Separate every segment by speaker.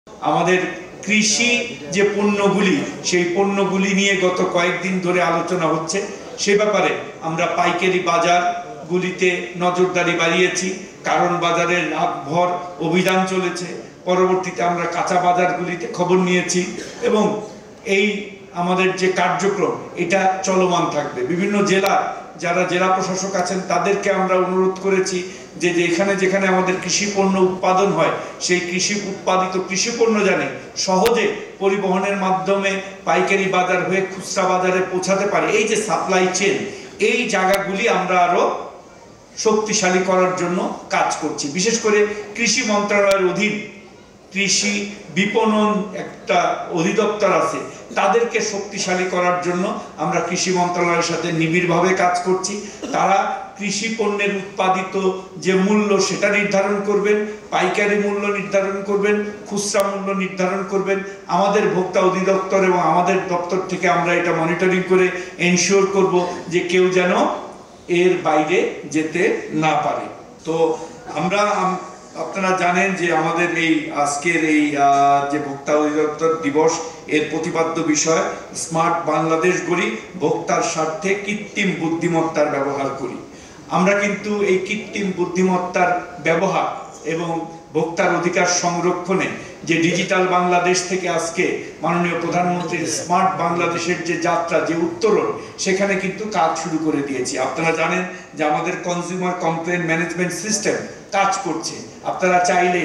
Speaker 1: আমাদের কৃষি যে পণ্যগুলি সেই পণ্যগুলি নিয়ে গত কয়েকদিন ধরে আলোচনা হচ্ছে। সে ব্যাপারে আমরা পাইকারি বাজারগুলিতে নজরদারি বাড়িয়েছি, কারণ বাজারের রাতভর অভিযান চলেছে। পরবর্তীতে আমরা কাঁচা বাজারগুলিতে খবর নিয়েছি এবং এই আমাদের যে কার্যক্রম এটা চলমান থাকবে। বিভিন্ন জেলার যারা জেলা প্রশাসক আছেন তাদেরকে আমরা অনুরোধ করেছি যে যেখানে যেখানে আমাদের কৃষি পণ্য উৎপাদন হয় সেই কৃষি উৎপাদিত কৃষি পণ্য জানে সহজে পরিবহনের মাধ্যমে পাইকারি বাজার হয়ে খুচরা বাজারে পৌঁছাতে পারে। এই যে সাপ্লাই চেইন, এই জায়গাগুলি আমরা আরো শক্তিশালী করার জন্য কাজ করছি। বিশেষ করে কৃষি মন্ত্রণালয়ের অধীন কৃষি বিপণন একটা অধিদপ্তর আছে, তাদেরকে শক্তিশালী করার জন্য আমরা কৃষি মন্ত্রণালয়ের সাথে নিবিড়ভাবে কাজ করছি। তারা কৃষি পণ্যের উৎপাদিত যে মূল্য সেটা নির্ধারণ করবেন, পাইকারি মূল্য নির্ধারণ করবেন, খুচরা মূল্য নির্ধারণ করবেন। আমাদের ভোক্তা অধিদপ্তর এবং আমাদের দপ্তর থেকে আমরা এটা মনিটরিং করে এনশিওর করব যে কেউ যেন এর বাইরে যেতে না পারে। তো আমরা আপনারা জানেন যে আমাদের এই আজকের এই যে ভোক্তা অধিদপ্তর দিবস এর প্রতিপাদ্য বিষয় স্মার্ট বাংলাদেশ গড়ি, ভোক্তার স্বার্থে কৃত্রিম বুদ্ধিমত্তার ব্যবহার করি। আমরা কিন্তু এই কৃত্রিম বুদ্ধিমত্তার ব্যবহার এবং ভোক্তার অধিকার সংরক্ষণে যে ডিজিটাল বাংলাদেশ থেকে আজকে মাননীয় প্রধানমন্ত্রীর স্মার্ট বাংলাদেশের যে যাত্রা, যে উত্তরণ, সেখানে কিন্তু কাজ শুরু করে দিয়েছি। আপনারা জানেন যে আমাদের কনজিউমার কমপ্লেন ম্যানেজমেন্ট সিস্টেম কাজ করছে। আপনারা চাইলেই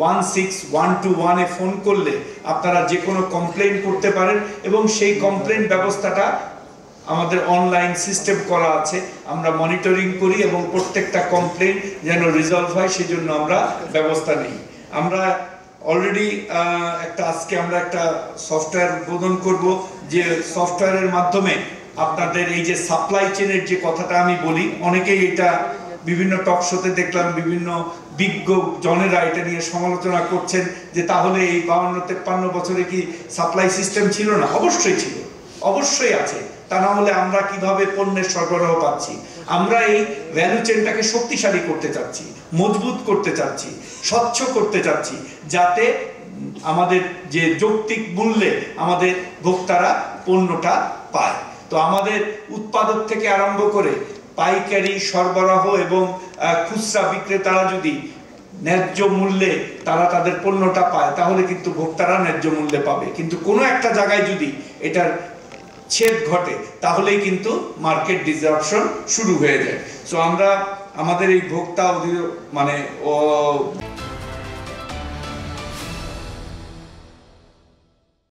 Speaker 1: 16121-এ ফোন করলে আপনারা যে কোনো কমপ্লেন করতে পারেন এবং সেই কমপ্লেন ব্যবস্থাটা আমাদের অনলাইন সিস্টেম করা আছে। আমরা মনিটরিং করি এবং প্রত্যেকটা কমপ্লেন যেন রিজলভ হয় সেজন্য আমরা ব্যবস্থা নিই। আমরা অলরেডি আজকে আমরা একটা সফটওয়্যার উদ্বোধন করব, যে সফটওয়্যারের মাধ্যমে আপনাদের এই যে সাপ্লাই চেনের যে কথাটা আমি বলি, অনেকেই এটা বিভিন্ন টক শোতে দেখলাম বিভিন্ন বিজ্ঞ জনেরা এটা নিয়ে সমালোচনা করছেন যে তাহলে এই 52-53 বছরে কি সাপ্লাই সিস্টেম ছিল না? অবশ্যই ছিল, অবশ্যই আছে। তা না হলে আমরা কিভাবে পণ্যের সরবরাহ পাচ্ছি? আমরা এই ভ্যালু চেনটাকে শক্তিশালী করতে চাচ্ছি, মজবুত করতে চাচ্ছি, স্বচ্ছ করতে চাচ্ছি, যাতে আমাদের যে যৌক্তিক মূল্যে আমাদের ভোক্তারা পণ্যটা পায়। তো আমাদের উৎপাদক থেকে আরম্ভ করে পাইকারি সরবরাহ এবং খুচরা বিক্রেতারা যদি ন্যায্য মূল্যে তারা তাদের পণ্যটা পায় তাহলে কিন্তু ভোক্তারা ন্যায্য মূল্যে পাবে। কিন্তু কোনো একটা জায়গায় যদি এটার ছেদ ঘটে তাহলেই কিন্তু মার্কেট ডিসরাপশন শুরু হয়ে যায়। সো আমরা আমাদের এই ভোক্তা